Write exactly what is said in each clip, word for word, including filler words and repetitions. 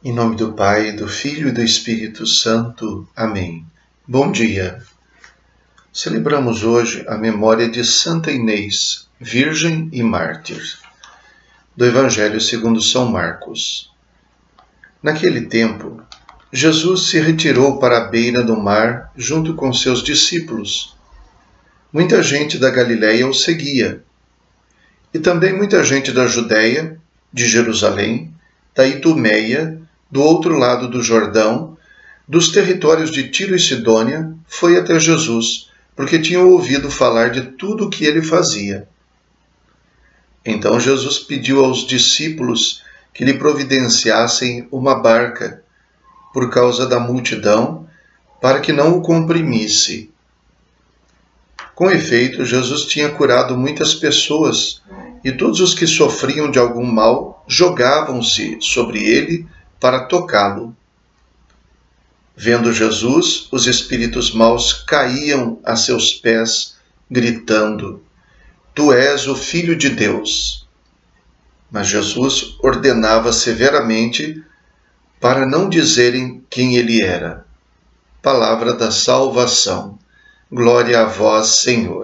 Em nome do Pai, do Filho e do Espírito Santo. Amém. Bom dia. Celebramos hoje a memória de Santa Inês, Virgem e Mártir, do Evangelho segundo São Marcos. Naquele tempo, Jesus se retirou para a beira do mar junto com seus discípulos. Muita gente da Galiléia o seguia, e também muita gente da Judéia, de Jerusalém, da Idumeia, do outro lado do Jordão, dos territórios de Tiro e Sidônia, foi até Jesus, porque tinham ouvido falar de tudo o que ele fazia. Então Jesus pediu aos discípulos que lhe providenciassem uma barca, por causa da multidão, para que não o comprimisse. Com efeito, Jesus tinha curado muitas pessoas, e todos os que sofriam de algum mal jogavam-se sobre ele para tocá-lo. Vendo Jesus, os espíritos maus caíam a seus pés, gritando: Tu és o Filho de Deus. Mas Jesus ordenava severamente para não dizerem quem ele era. Palavra da salvação. Glória a vós, Senhor.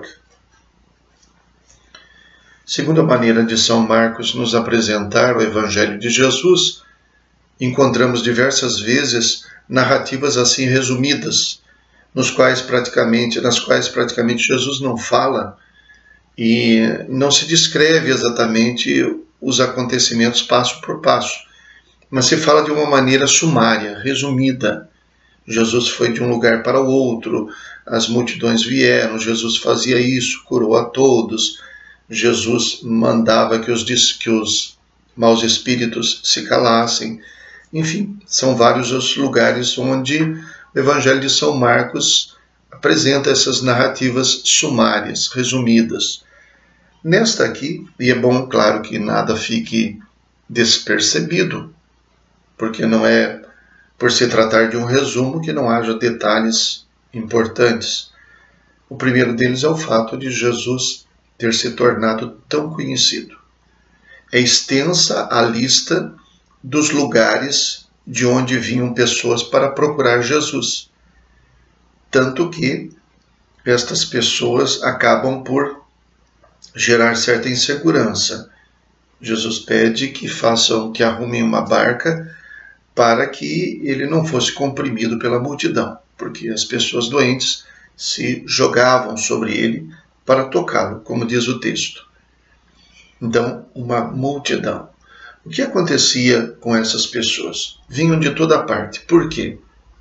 Segundo a maneira de São Marcos nos apresentar o Evangelho de Jesus, encontramos diversas vezes narrativas assim resumidas, nos quais praticamente, nas quais praticamente Jesus não fala e não se descreve exatamente os acontecimentos passo por passo, mas se fala de uma maneira sumária, resumida. Jesus foi de um lugar para o outro, as multidões vieram, Jesus fazia isso, curou a todos, Jesus mandava que os, que os maus espíritos se calassem. Enfim, são vários os lugares onde o Evangelho de São Marcos apresenta essas narrativas sumárias, resumidas. Nesta aqui, e é bom, claro, que nada fique despercebido, porque não é por se tratar de um resumo que não haja detalhes importantes. O primeiro deles é o fato de Jesus ter se tornado tão conhecido. É extensa a lista dos lugares de onde vinham pessoas para procurar Jesus. Tanto que estas pessoas acabam por gerar certa insegurança. Jesus pede que façam, que arrumem uma barca para que ele não fosse comprimido pela multidão, porque as pessoas doentes se jogavam sobre ele para tocá-lo, como diz o texto. Então, uma multidão. O que acontecia com essas pessoas? Vinham de toda parte. Por quê?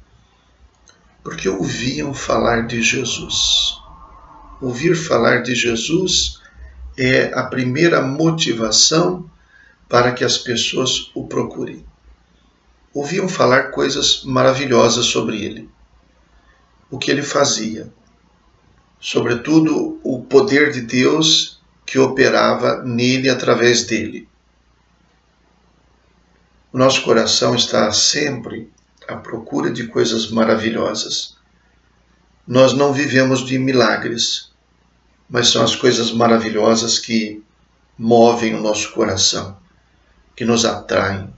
Porque ouviam falar de Jesus. Ouvir falar de Jesus é a primeira motivação para que as pessoas o procurem. Ouviam falar coisas maravilhosas sobre ele. O que ele fazia. Sobretudo, o poder de Deus que operava nele através dele. O nosso coração está sempre à procura de coisas maravilhosas. Nós não vivemos de milagres, mas são as coisas maravilhosas que movem o nosso coração, que nos atraem.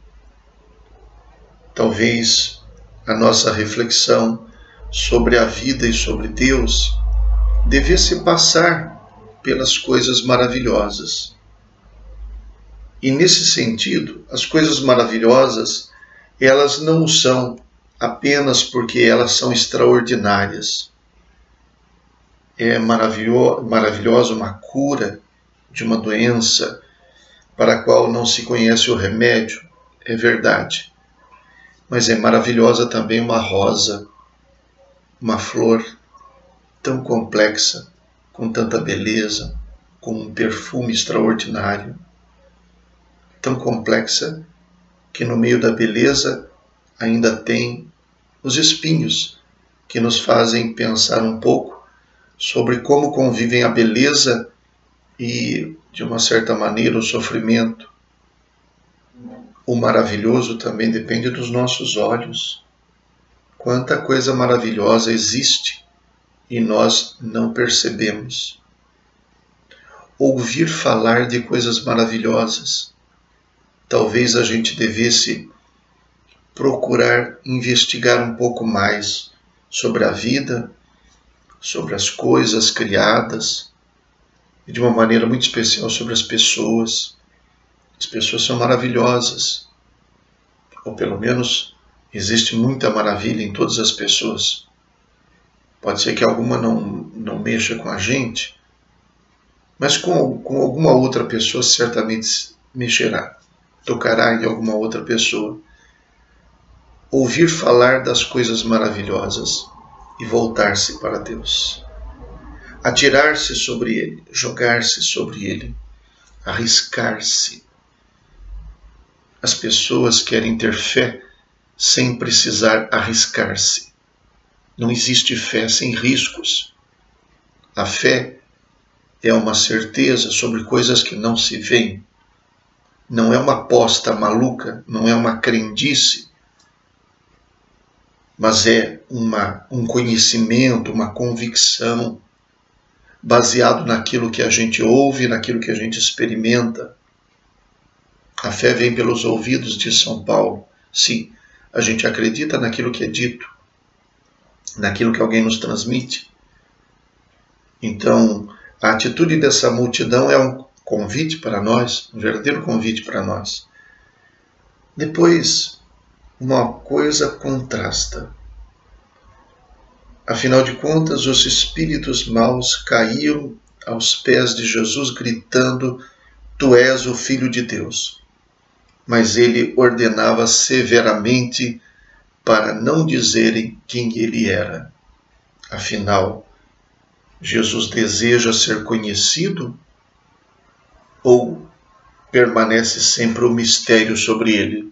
Talvez a nossa reflexão sobre a vida e sobre Deus devesse passar pelas coisas maravilhosas. E nesse sentido, as coisas maravilhosas, elas não são apenas porque elas são extraordinárias. É maravilho- maravilhosa uma cura de uma doença para a qual não se conhece o remédio, é verdade. Mas é maravilhosa também uma rosa, uma flor tão complexa, com tanta beleza, com um perfume extraordinário, tão complexa que no meio da beleza ainda tem os espinhos que nos fazem pensar um pouco sobre como convivem a beleza e, de uma certa maneira, o sofrimento. O maravilhoso também depende dos nossos olhos. Quanta coisa maravilhosa existe e nós não percebemos. Ouvir falar de coisas maravilhosas. Talvez a gente devesse procurar investigar um pouco mais sobre a vida, sobre as coisas criadas, e de uma maneira muito especial sobre as pessoas. As pessoas são maravilhosas, ou pelo menos existe muita maravilha em todas as pessoas. Pode ser que alguma não, não mexa com a gente, mas com, com alguma outra pessoa certamente mexerá, tocará em alguma outra pessoa. Ouvir falar das coisas maravilhosas e voltar-se para Deus. Atirar-se sobre Ele, jogar-se sobre Ele, arriscar-se. As pessoas querem ter fé sem precisar arriscar-se. Não existe fé sem riscos. A fé é uma certeza sobre coisas que não se veem. Não é uma aposta maluca, não é uma crendice, mas é uma, um conhecimento, uma convicção, baseado naquilo que a gente ouve, naquilo que a gente experimenta. A fé vem pelos ouvidos de São Paulo. Sim, a gente acredita naquilo que é dito, naquilo que alguém nos transmite. Então, a atitude dessa multidão é um convite para nós, um verdadeiro convite para nós. Depois, uma coisa contrasta. Afinal de contas, os espíritos maus caíram aos pés de Jesus, gritando: Tu és o Filho de Deus. Mas ele ordenava severamente para não dizerem quem ele era. Afinal, Jesus deseja ser conhecido ou permanece sempre o mistério sobre ele?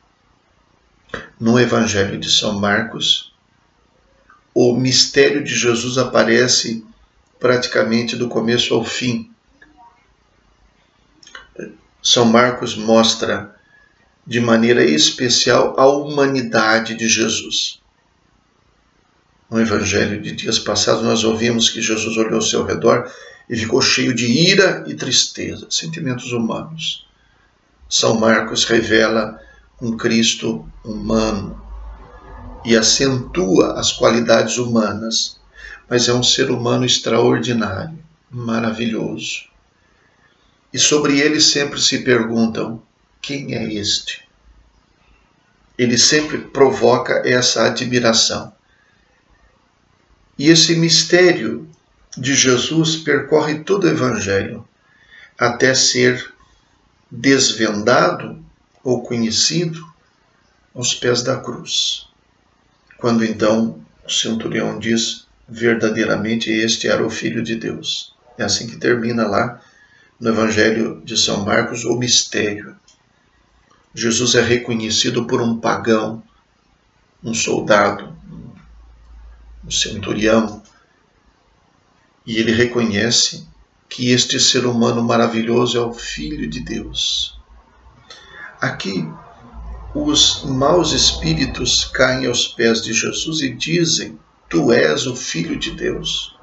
No Evangelho de São Marcos, o mistério de Jesus aparece praticamente do começo ao fim. São Marcos mostra de maneira especial a humanidade de Jesus. No Evangelho de dias passados, nós ouvimos que Jesus olhou ao seu redor e ficou cheio de ira e tristeza, sentimentos humanos. São Marcos revela um Cristo humano e acentua as qualidades humanas, mas é um ser humano extraordinário, maravilhoso. E sobre ele sempre se perguntam: quem é este? Ele sempre provoca essa admiração. E esse mistério de Jesus percorre todo o Evangelho, até ser desvendado ou conhecido aos pés da cruz. Quando então o centurião diz: verdadeiramente este era o Filho de Deus. É assim que termina lá no Evangelho de São Marcos o mistério. Jesus é reconhecido por um pagão, um soldado, um centurião, e ele reconhece que este ser humano maravilhoso é o Filho de Deus. Aqui, os maus espíritos caem aos pés de Jesus e dizem: Tu és o Filho de Deus.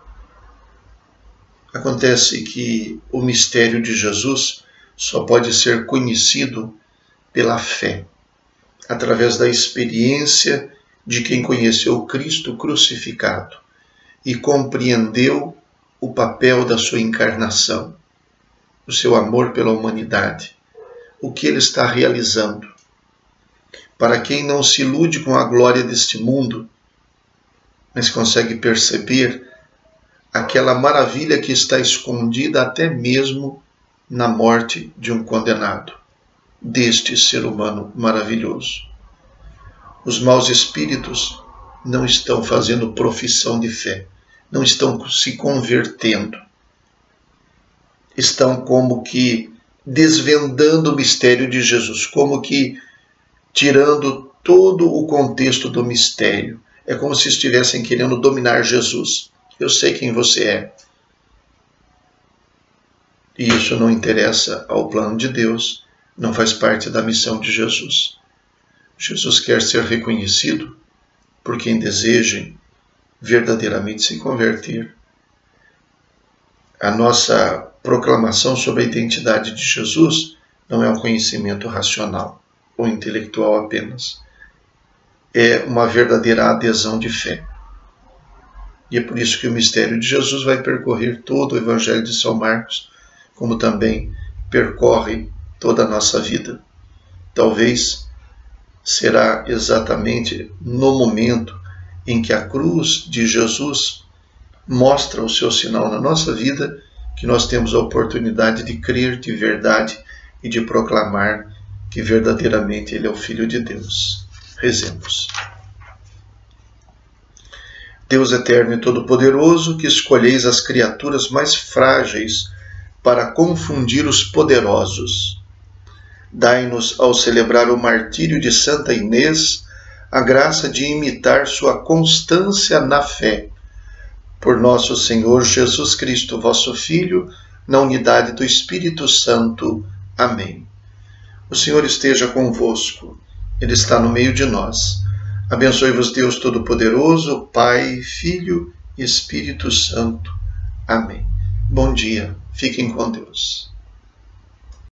Acontece que o mistério de Jesus só pode ser conhecido pela fé, através da experiência de quem conheceu Cristo crucificado e compreendeu o papel da sua encarnação, o seu amor pela humanidade, o que ele está realizando. Para quem não se ilude com a glória deste mundo, mas consegue perceber aquela maravilha que está escondida até mesmo na morte de um condenado, deste ser humano maravilhoso. Os maus espíritos não estão fazendo profissão de fé, não estão se convertendo. Estão como que desvendando o mistério de Jesus, como que tirando todo o contexto do mistério. É como se estivessem querendo dominar Jesus. Eu sei quem você é. E isso não interessa ao plano de Deus, não faz parte da missão de Jesus. Jesus quer ser reconhecido por quem deseje verdadeiramente se converter. A nossa proclamação sobre a identidade de Jesus não é um conhecimento racional ou intelectual apenas. é uma verdadeira adesão de fé. E é por isso que o mistério de Jesus vai percorrer todo o Evangelho de São Marcos, como também percorre toda a nossa vida. Talvez será exatamente no momento em que a cruz de Jesus mostra o seu sinal na nossa vida que nós temos a oportunidade de crer de verdade e de proclamar que verdadeiramente Ele é o Filho de Deus. Rezemos. Deus eterno e todo-poderoso, que escolheis as criaturas mais frágeis para confundir os poderosos, dai-nos, ao celebrar o martírio de Santa Inês, a graça de imitar sua constância na fé. Por nosso Senhor Jesus Cristo, vosso Filho, na unidade do Espírito Santo. Amém. O Senhor esteja convosco. Ele está no meio de nós. Abençoe-vos Deus Todo-Poderoso, Pai, Filho e Espírito Santo. Amém. Bom dia. Fiquem com Deus.